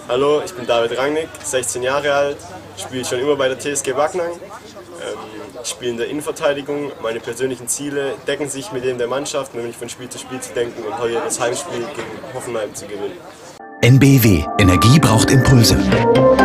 Hallo, ich bin David Rangnick, 16 Jahre alt, spiele schon immer bei der TSG Backnang. Ich spiele in der Innenverteidigung. Meine persönlichen Ziele decken sich mit denen der Mannschaft, nämlich von Spiel zu Spiel zu denken und heute das Heimspiel gegen Hoffenheim zu gewinnen. NBW. Energie braucht Impulse.